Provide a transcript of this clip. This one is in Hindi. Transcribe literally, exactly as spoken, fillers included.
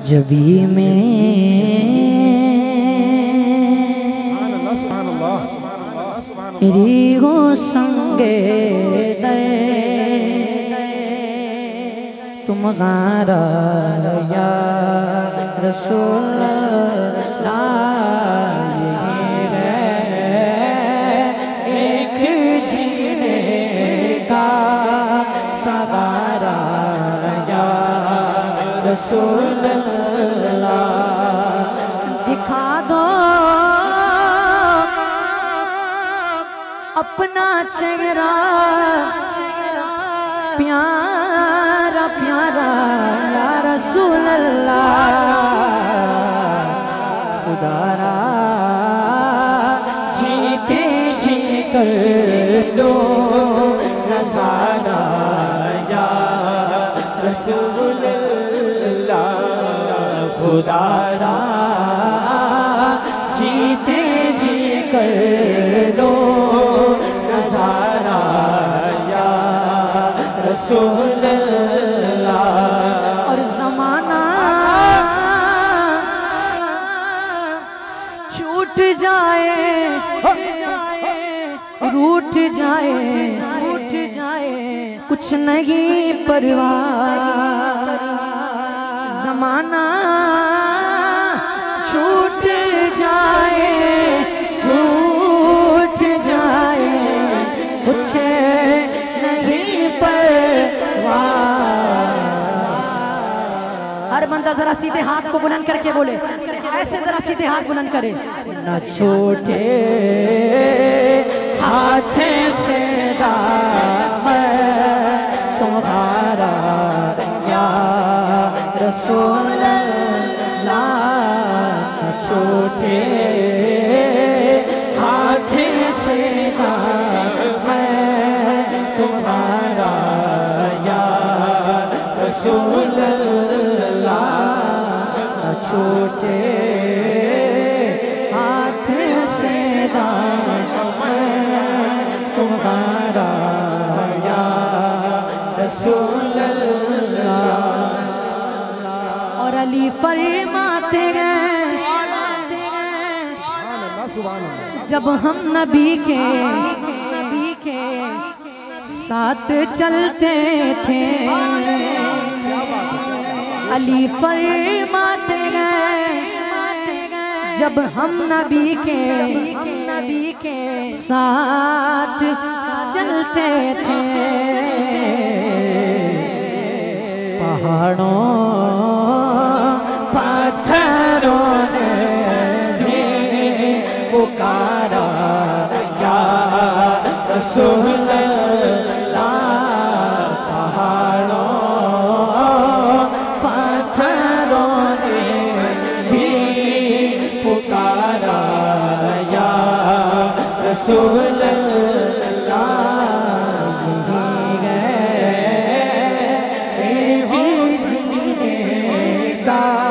जबी में रीगो संगे दर तुम गारा या रसूल एक जीने का सहारा या रसूल दिखा दो अपना चेहरा प्यारा प्यारा या रसूल अल्लाह खुदारा जीते जी कर दो नजारा या रसूल अल्लाह खुदारा जीते जी कर दो नजारा या रसूल अल्लाह। और जमाना छूट जाए रूठ जाए रूठ जाए कुछ नहीं परवाह। जमाना छूट जाए रूठ जाए कुछ नहीं परवाह। हर बंदा जरा सीधे हाथ को बुलंद करके बोले, ऐसे जरा सीधे हाथ बुलंद करे। न छोटे हाथ से तुम्हारा या रसूल अल्लाह। छोटे हाथ से तुम्हारा या रसूल अल्लाह। छोटे हाथ से तुम्हारा या रसूल अल्लाह। और अली फरमाते गए जब हम नबी के नबी के साथ चलते थे। अली फरमाते गए जब हम नबी के नबी के साथ चलते थे। पहाड़ों पत्थरों ने भी पुकारा या रसूल अल्लाह। पहाड़ों पत्थरों ने भी पुकारा या रसूल अल्लाह।